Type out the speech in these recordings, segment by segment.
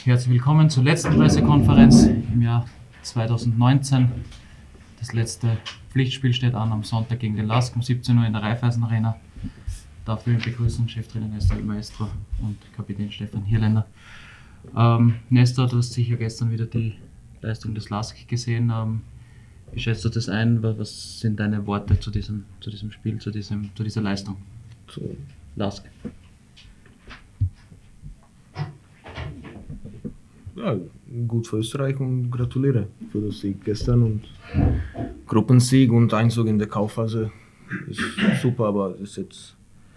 Herzlich willkommen zur letzten Pressekonferenz im Jahr 2019. Das letzte Pflichtspiel steht an am Sonntag gegen den LASK um 17 Uhr in der Raiffeisen Arena. Dafür begrüßen Cheftrainer Nestor Maestro und Kapitän Stefan Hirländer. Nestor, du hast sicher gestern wieder die Leistung des LASK gesehen. Wie schätzt du das ein? Was sind deine Worte zu diesem Spiel, zu dieser Leistung? Zu LASK. Ja, gut für Österreich und gratuliere für den Sieg gestern und Gruppensieg und Einzug in der Kaufphase ist super, aber ist jetzt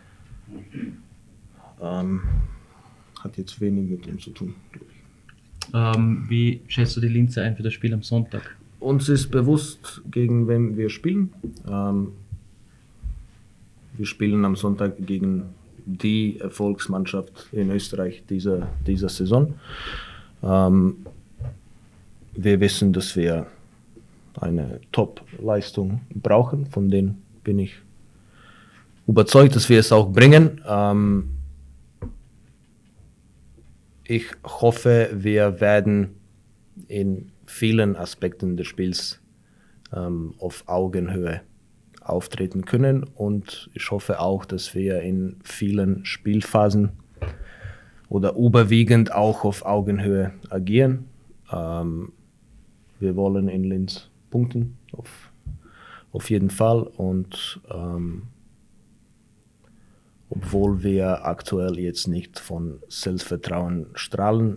hat jetzt wenig mit ihm zu tun, glaube ich. Wie schätzt du die Linzer ein für das Spiel am Sonntag? Uns ist bewusst, gegen wen wir spielen. Wir spielen am Sonntag gegen die Erfolgsmannschaft in Österreich dieser Saison. Wir wissen, dass wir eine Top-Leistung brauchen, von denen bin ich überzeugt, dass wir es auch bringen. Ich hoffe, wir werden in vielen Aspekten des Spiels auf Augenhöhe auftreten können und ich hoffe auch, dass wir in vielen Spielphasen oder überwiegend auch auf Augenhöhe agieren. Wir wollen in Linz punkten, auf jeden Fall. Und obwohl wir aktuell jetzt nicht von Selbstvertrauen strahlen,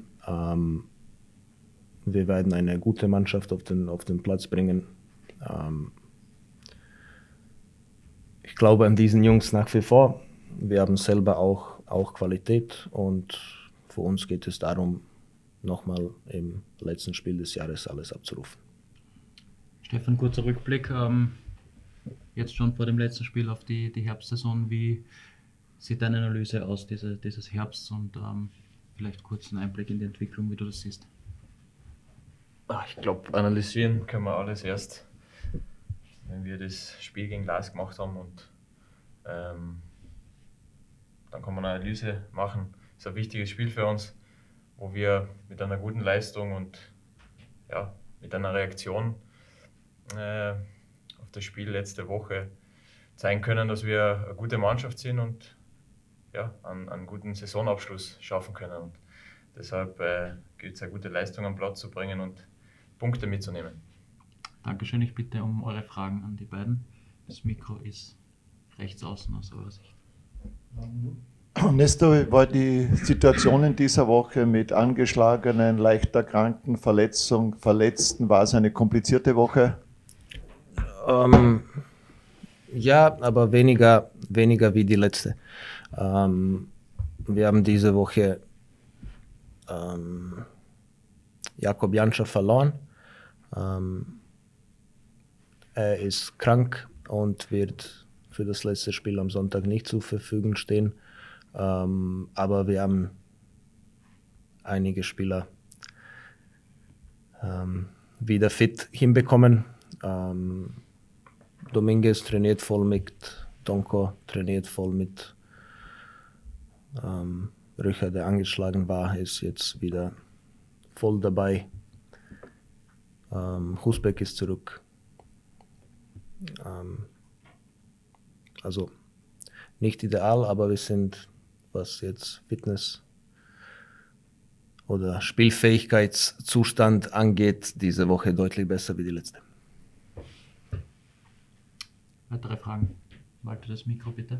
wir werden eine gute Mannschaft auf den Platz bringen. Ich glaube an diesen Jungs nach wie vor. Wir haben selber auch Qualität und für uns geht es darum, nochmal im letzten Spiel des Jahres alles abzurufen. Stefan, kurzer Rückblick, jetzt schon vor dem letzten Spiel auf die Herbstsaison. Wie sieht deine Analyse aus dieses Herbsts und vielleicht kurz einen Einblick in die Entwicklung, wie du das siehst? Ich glaube, analysieren können wir alles erst, wenn wir das Spiel gegen LASK gemacht haben und dann kann man eine Analyse machen. Das ist ein wichtiges Spiel für uns, wo wir mit einer guten Leistung und ja, mit einer Reaktion auf das Spiel letzte Woche zeigen können, dass wir eine gute Mannschaft sind und ja, einen guten Saisonabschluss schaffen können. Und deshalb gilt es, eine gute Leistung am Platz zu bringen und Punkte mitzunehmen. Dankeschön, ich bitte um eure Fragen an die beiden. Das Mikro ist rechts außen aus eurer Sicht. Nestor, war die Situation in dieser Woche mit angeschlagenen, leicht erkrankten, Verletzten, war es eine komplizierte Woche? Ja, aber weniger wie die letzte. Wir haben diese Woche Jakob Janscha verloren. Er ist krank und wird für das letzte Spiel am Sonntag nicht zur Verfügung stehen. Aber wir haben einige Spieler wieder fit hinbekommen. Dominguez trainiert voll mit, Donko trainiert voll mit. Rücher, der angeschlagen war, ist jetzt wieder voll dabei. Husbeck ist zurück. Also nicht ideal, aber wir sind, was jetzt Fitness oder Spielfähigkeitszustand angeht, diese Woche deutlich besser wie die letzte. Weitere Fragen? Walter, das Mikro bitte.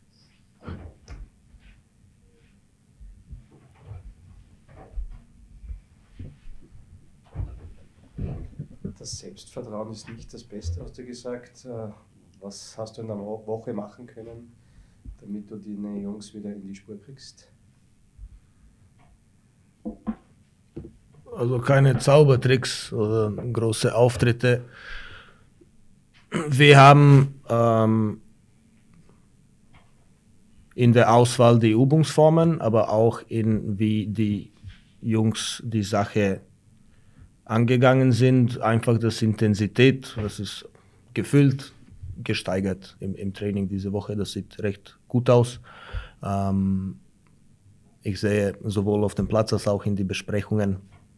Das Selbstvertrauen ist nicht das Beste, hast du gesagt. Was hast du in der Woche machen können, damit du deine Jungs wieder in die Spur kriegst? Also keine Zaubertricks oder große Auftritte. Wir haben in der Auswahl die Übungsformen, aber auch in wie die Jungs die Sache angegangen sind. Einfach das Intensität, was ist gefühlt, gesteigert im Training diese Woche. Das sieht recht gut aus. ich sehe sowohl auf dem Platz als auch in die Besprechungen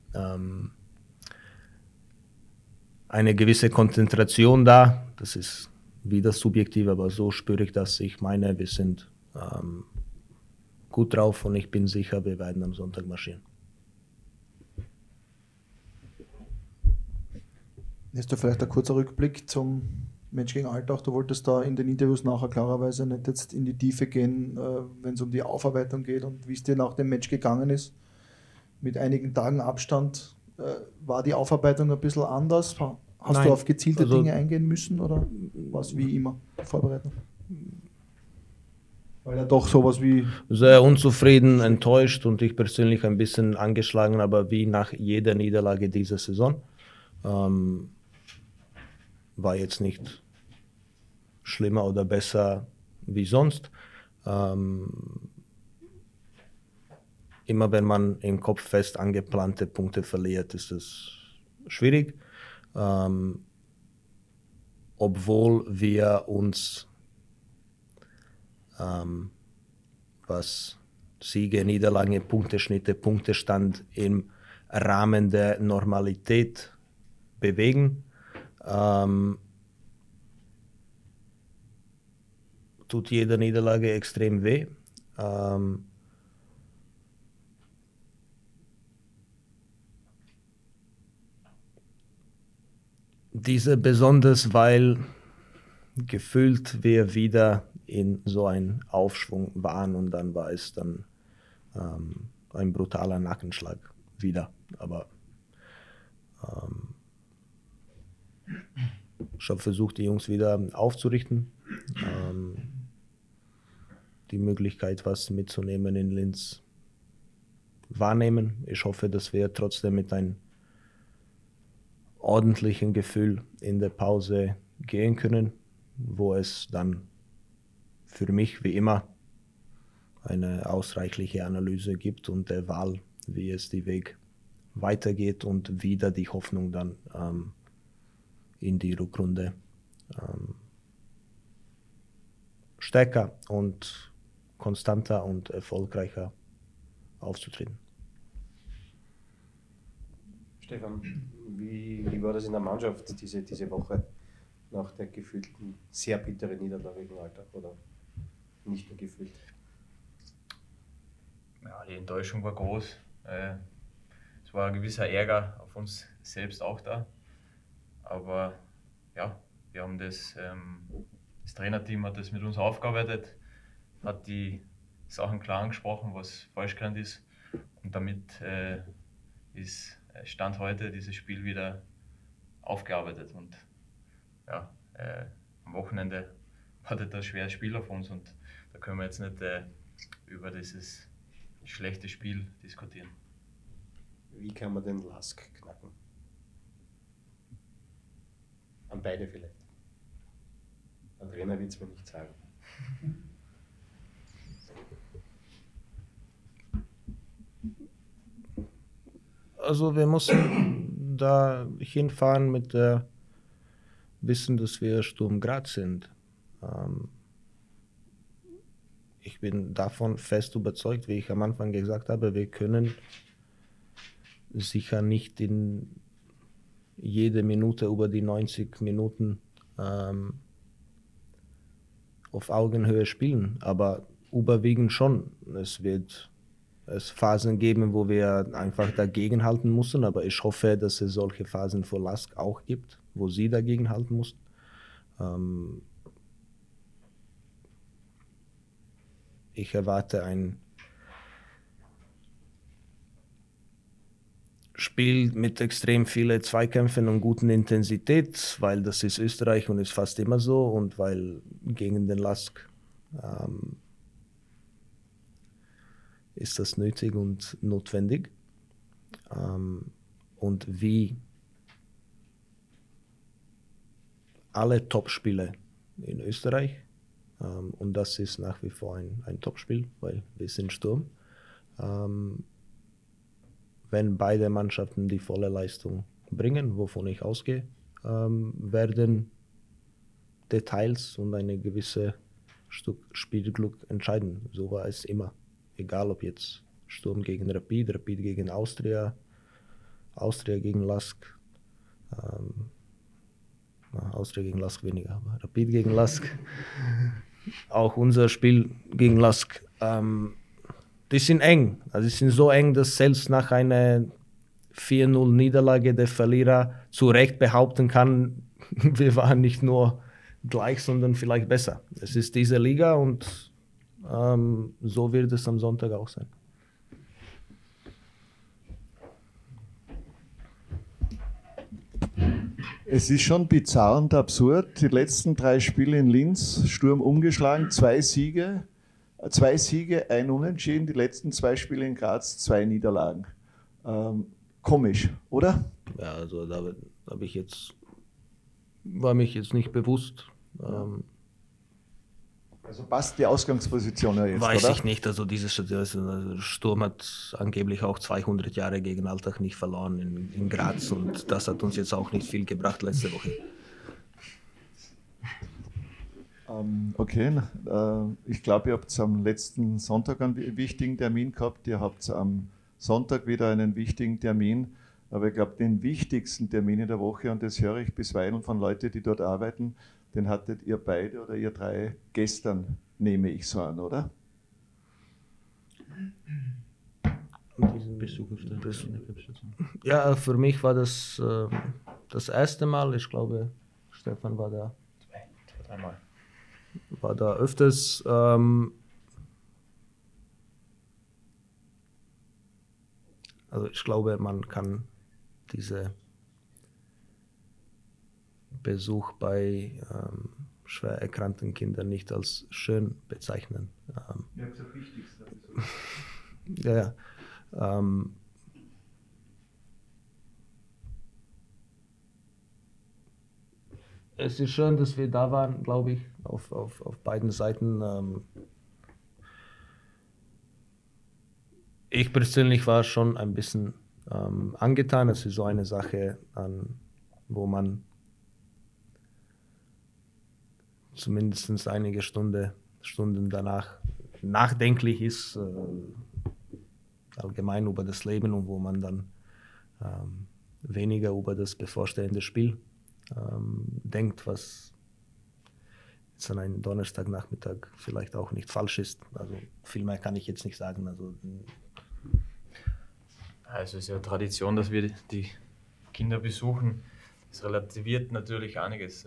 eine gewisse Konzentration da. Das ist wieder subjektiv, aber so spüre ich das. Ich meine, wir sind gut drauf und ich bin sicher, wir werden am Sonntag marschieren. Jetzt vielleicht ein kurzer Rückblick zum Match gegen Altach. Du wolltest da in den Interviews nachher klarerweise nicht jetzt in die Tiefe gehen, wenn es um die Aufarbeitung geht und wie es dir nach dem Match gegangen ist. Mit einigen Tagen Abstand war die Aufarbeitung ein bisschen anders? Hast Nein, du auf gezielte also, Dinge eingehen müssen oder war es wie immer Vorbereitung? Weil ja doch sowas wie... Sehr unzufrieden, enttäuscht und ich persönlich ein bisschen angeschlagen, aber wie nach jeder Niederlage dieser Saison. War jetzt nicht schlimmer oder besser wie sonst. Immer wenn man im Kopf fest angeplante Punkte verliert, ist es schwierig. Obwohl wir uns, was Siege, Niederlage, Punkteschnitte, Punktestand im Rahmen der Normalität bewegen, tut jede Niederlage extrem weh. Diese besonders, weil gefühlt wir wieder in so einen Aufschwung waren und dann war es dann ein brutaler Nackenschlag wieder. Aber ich habe versucht, die Jungs wieder aufzurichten, die Möglichkeit, was mitzunehmen in Linz wahrnehmen. Ich hoffe, dass wir trotzdem mit einem ordentlichen Gefühl in der Pause gehen können, wo es dann für mich wie immer eine ausreichliche Analyse gibt und der Wahl, wie es die Weg weitergeht und wieder die Hoffnung dann in die Rückrunde stärker und konstanter und erfolgreicher aufzutreten. Stefan, wie war das in der Mannschaft diese Woche nach der gefühlten, sehr bitteren Niederlage gegen Altach oder nicht nur gefühlt? Ja, die Enttäuschung war groß. Es war ein gewisser Ärger auf uns selbst auch da. Aber ja, wir haben das Trainerteam hat das mit uns aufgearbeitet, hat die Sachen klar angesprochen, was falsch gerannt ist. Und damit ist Stand heute dieses Spiel wieder aufgearbeitet. Und ja, am Wochenende hatte das ein schweres Spiel auf uns und da können wir jetzt nicht über dieses schlechte Spiel diskutieren. Wie kann man den Lask knacken? An beide vielleicht. Ein Trainer wird es mir nicht sagen. Also wir mussten da hinfahren mit der Wissen, dass wir Sturm Graz sind. Ich bin davon fest überzeugt, wie ich am Anfang gesagt habe, wir können sicher nicht in jede Minute über die 90 Minuten auf Augenhöhe spielen, aber überwiegend schon. Es wird Phasen geben, wo wir einfach dagegenhalten müssen, aber ich hoffe, dass es solche Phasen für Lask auch gibt, wo sie dagegenhalten müssen. Ich erwarte ein Spiel mit extrem vielen Zweikämpfen und guten Intensität, weil das ist Österreich und ist fast immer so und weil gegen den Lask ist das nötig und notwendig. Und wie alle Topspiele in Österreich, und das ist nach wie vor ein Topspiel, weil wir sind Sturm, wenn beide Mannschaften die volle Leistung bringen, wovon ich ausgehe, werden Details und eine gewisse Stück Spielglück entscheiden. So war es immer. Egal ob jetzt Sturm gegen Rapid, Rapid gegen Austria, Austria gegen LASK. Austria gegen LASK weniger, aber Rapid gegen LASK. Auch unser Spiel gegen LASK. Die sind eng. Also die sind so eng, dass selbst nach einer 4-0 Niederlage der Verlierer zu Recht behaupten kann, wir waren nicht nur gleich, sondern vielleicht besser. Es ist diese Liga und so wird es am Sonntag auch sein. Es ist schon bizarr und absurd. Die letzten 3 Spiele in Linz, Sturm umgeschlagen, 2 Siege, 1 Unentschieden. Die letzten 2 Spiele in Graz, 2 Niederlagen. Komisch, oder? Ja, also da war mich jetzt nicht bewusst. Also passt die Ausgangsposition ja jetzt, Weiß oder? ich nicht. Also dieser Sturm hat angeblich auch 200 Jahre gegen Altach nicht verloren in Graz und das hat uns jetzt auch nicht viel gebracht letzte Woche. Okay, ich glaube, ihr habt am letzten Sonntag einen wichtigen Termin gehabt. Ihr habt am Sonntag wieder einen wichtigen Termin. Aber ich glaube, den wichtigsten Termin in der Woche, und das höre ich bisweilen von Leuten, die dort arbeiten, den hattet ihr beide oder ihr 3 gestern, nehme ich so an, oder? Besuch auf der Krebsstation. Ja, für mich war das das erste Mal. Ich glaube, Stefan war da. 2, 3 Mal. War da öfters. Also ich glaube, man kann diese Besuch bei schwer erkrankten Kindern nicht als schön bezeichnen. Ja, das Wichtigste. Ja. Es ist schön, dass wir da waren, glaube ich, auf beiden Seiten. Ich persönlich war schon ein bisschen angetan. Es ist so eine Sache, wo man zumindest einige Stunden danach nachdenklich ist, allgemein über das Leben und wo man dann weniger über das bevorstehende Spiel denkt, was jetzt an einem Donnerstagnachmittag vielleicht auch nicht falsch ist. Also viel mehr kann ich jetzt nicht sagen. Also es ist ja Tradition, dass wir die Kinder besuchen. Das relativiert natürlich einiges.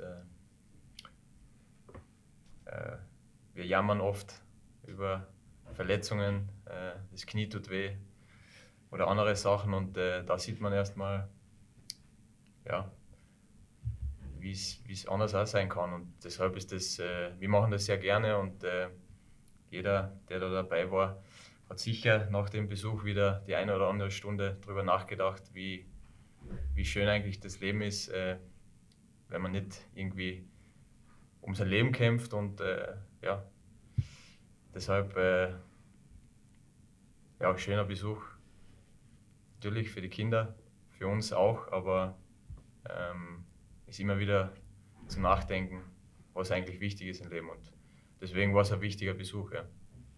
Wir jammern oft über Verletzungen, das Knie tut weh oder andere Sachen und da sieht man erstmal, ja, wie es anders auch sein kann und deshalb ist das, wir machen das sehr gerne und jeder, der da dabei war, hat sicher nach dem Besuch wieder die eine oder andere Stunde darüber nachgedacht, wie schön eigentlich das Leben ist, wenn man nicht irgendwie um sein Leben kämpft und ja, deshalb ja, schöner Besuch. Natürlich für die Kinder, für uns auch, aber ist immer wieder zum Nachdenken, was eigentlich wichtig ist im Leben und deswegen war es ein wichtiger Besuch. Ja.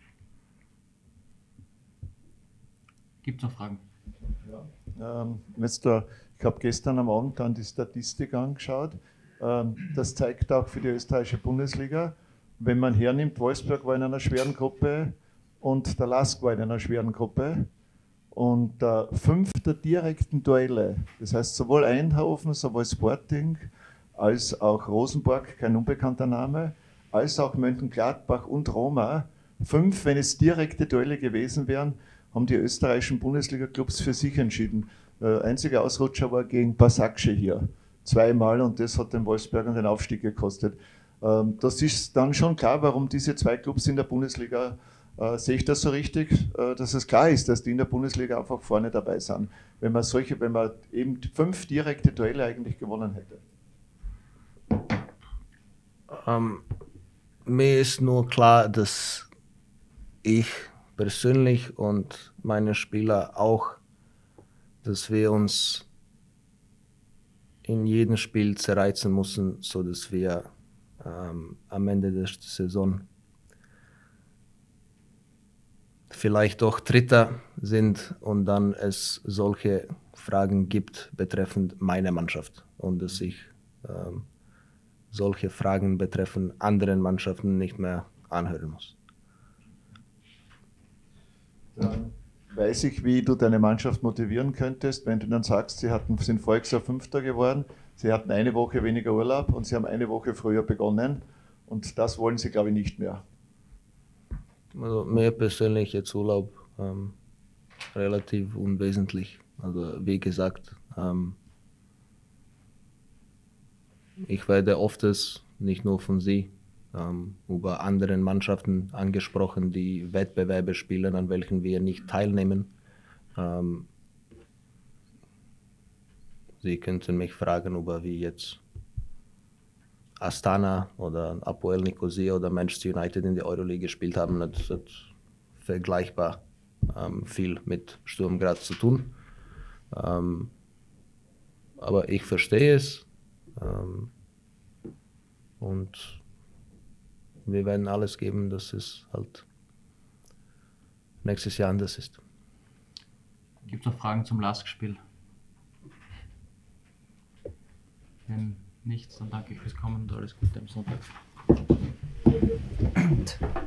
Gibt es noch Fragen? Ja. Ich habe gestern am Abend dann die Statistik angeschaut. Das zeigt auch für die österreichische Bundesliga, wenn man hernimmt, Wolfsburg war in einer schweren Gruppe und der LASK war in einer schweren Gruppe. Und 5 der direkten Duelle, das heißt sowohl Eindhoven, sowohl Sporting, als auch Rosenborg, kein unbekannter Name, als auch Mönchengladbach und Roma, 5, wenn es direkte Duelle gewesen wären, haben die österreichischen Bundesliga-Clubs für sich entschieden. Einziger Ausrutscher war gegen Basaksehir hier, 2-mal und das hat den Wolfsbergern den Aufstieg gekostet. Das ist dann schon klar, warum diese 2 Clubs in der Bundesliga, sehe ich das so richtig, dass es klar ist, dass die in der Bundesliga einfach vorne dabei sind, wenn man eben 5 direkte Duelle eigentlich gewonnen hätte. Mir ist nur klar, dass ich persönlich und meine Spieler auch, dass wir uns in jedem Spiel zerreißen müssen, sodass wir am Ende der Saison vielleicht doch Dritter sind und dann es solche Fragen gibt betreffend meine Mannschaft und dass ich solche Fragen betreffend anderen Mannschaften nicht mehr anhören muss. Dann weiß ich, wie du deine Mannschaft motivieren könntest, wenn du dann sagst, sind voriges Jahr Fünfter geworden, sie hatten eine Woche weniger Urlaub und sie haben eine Woche früher begonnen und das wollen sie, glaube ich, nicht mehr. Also mir persönlich jetzt Urlaub relativ unwesentlich. Also wie gesagt, ich werde oftens, nicht nur von Sie, über anderen Mannschaften angesprochen, die Wettbewerbe spielen, an welchen wir nicht teilnehmen. Sie könnten mich fragen, über wie jetzt Astana oder Apoel Nicosia oder Manchester United in der Euroleague gespielt haben. Das hat vergleichbar viel mit Sturm Graz zu tun. Aber ich verstehe es und wir werden alles geben, dass es halt nächstes Jahr anders ist. Gibt es noch Fragen zum LASK-Spiel? Wenn nichts, dann danke ich fürs Kommen und alles Gute am Sonntag.